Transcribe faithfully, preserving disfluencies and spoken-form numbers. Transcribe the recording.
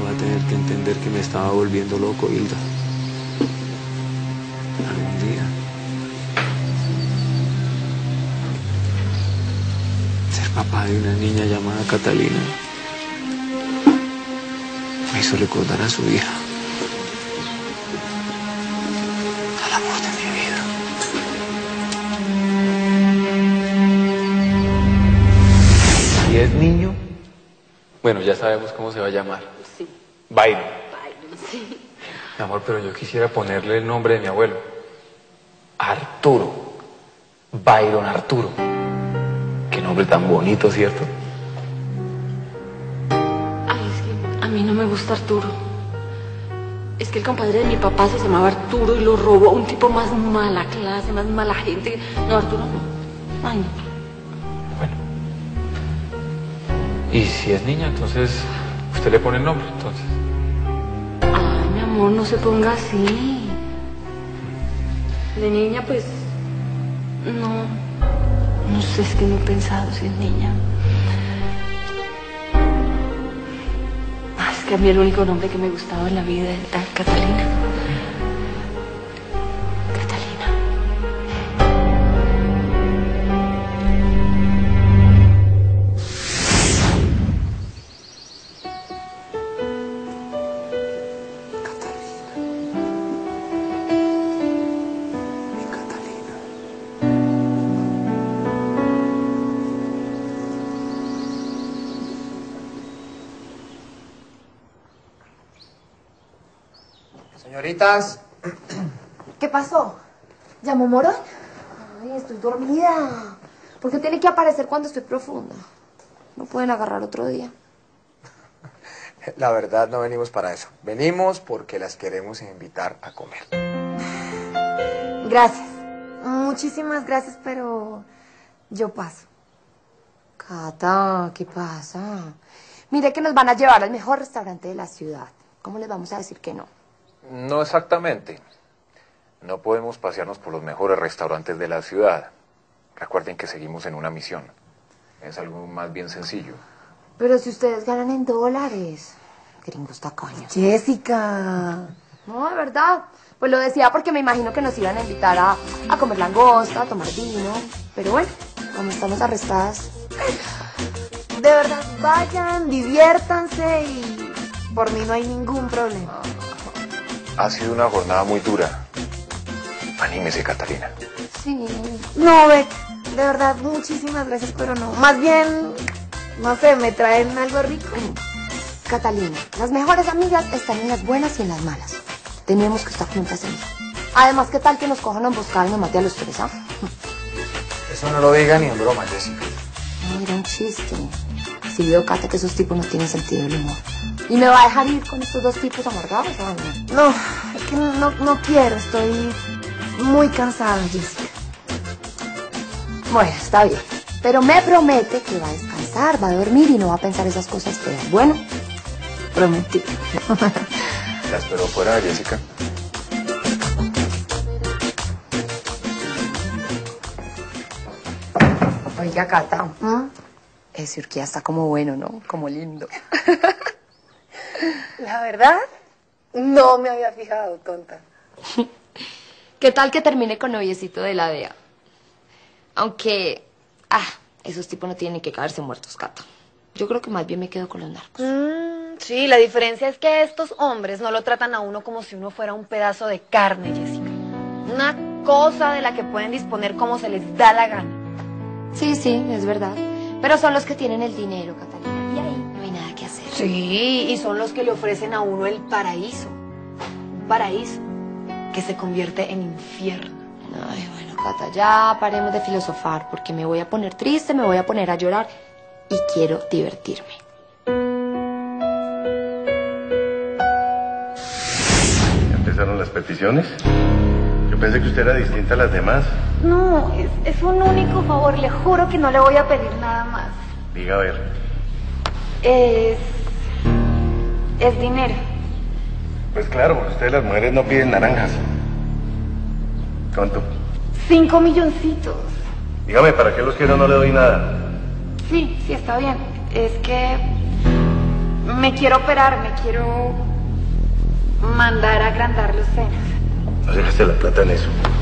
va a tener que entender que me estaba volviendo loco, Hilda. Algún día. Ser papá de una niña llamada Catalina me hizo recordar a su hija. Al amor de mi vida. Si es niño, bueno, ya sabemos cómo se va a llamar. Sí. Byron. Byron, sí. Mi amor, pero yo quisiera ponerle el nombre de mi abuelo. Arturo. Byron Arturo. Qué nombre tan bonito, ¿cierto? Ay, es que a mí no me gusta Arturo. Es que el compadre de mi papá se llamaba Arturo y lo robó a un tipo más mala clase, más mala gente. No, Arturo no. Ay, no. Bueno. Y si es niña, entonces usted le pone el nombre, entonces. Ay, mi amor, no se ponga así. De niña, pues, no, no sé, es que no he pensado si es niña. Ay, es que a mí el único nombre que me gustaba en la vida era Catalina. Catalina. Señoritas. ¿Qué pasó? ¿Llamó Morón? Ay, estoy dormida. ¿Por qué tiene que aparecer cuando estoy profunda? ¿No pueden agarrar otro día? La verdad no venimos para eso. Venimos porque las queremos invitar a comer. Gracias. Muchísimas gracias, pero yo paso. Cata, ¿qué pasa? Mire que nos van a llevar al mejor restaurante de la ciudad. ¿Cómo les vamos a decir que no? No exactamente. No podemos pasearnos por los mejores restaurantes de la ciudad. Recuerden que seguimos en una misión. Es algo más bien sencillo. Pero si ustedes ganan en dólares. Gringos tacaños. Jessica. No, de verdad. Pues lo decía porque me imagino que nos iban a invitar a, a comer langosta, a tomar vino. Pero bueno, como estamos arrestadas. De verdad, vayan, diviértanse y por mí no hay ningún problema. Ha sido una jornada muy dura. Anímese, Catalina. Sí. No, Beck, de verdad, muchísimas gracias, pero no. Más bien, no sé, ¿me traen algo rico? Catalina, las mejores amigas están en las buenas y en las malas. Tenemos que estar juntas en eso. Además, ¿qué tal que nos cojan a emboscada y nos mate a los tres, ah? Eso no lo diga ni en broma, Jessica. No, era un chiste. Si veo, Cata, que esos tipos no tienen sentido del humor. ¿Y me va a dejar ir con estos dos tipos amargados? ¿O no? No, es que no, no quiero. Estoy muy cansada, Jessica. Bueno, está bien. Pero me promete que va a descansar, va a dormir y no va a pensar esas cosas feas. Bueno, prometí. La espero fuera, Jessica. Oiga, Cata, ¿Mm? ese Urquía está como bueno, ¿no? Como lindo. La verdad, no me había fijado, tonta. ¿Qué tal que termine con noviecito de la D E A? Aunque, ah, esos tipos no tienen que caerse muertos, Cata. Yo creo que más bien me quedo con los narcos. Mm, sí, la diferencia es que estos hombres no lo tratan a uno como si uno fuera un pedazo de carne, Jessica. Una cosa de la que pueden disponer como se les da la gana. Sí, sí, es verdad. Pero son los que tienen el dinero, Catalina. Y ahí no hay nada que hacer. Sí, y son los que le ofrecen a uno el paraíso. Un paraíso que se convierte en infierno. Ay, bueno, Cata, ya paremos de filosofar, porque me voy a poner triste, me voy a poner a llorar y quiero divertirme. ¿Ya empezaron las peticiones? Yo pensé que usted era distinta a las demás. No, es, es un único favor, le juro que no le voy a pedir nada más. Diga a ver. Es... es dinero. Pues claro, porque ustedes las mujeres no piden naranjas. ¿Cuánto? Cinco milloncitos. Dígame, ¿para qué los quiero? No le doy nada. Sí, sí, está bien. Es que Me quiero operar, me quiero mandar a agrandar los senos. No dejaste la plata en eso.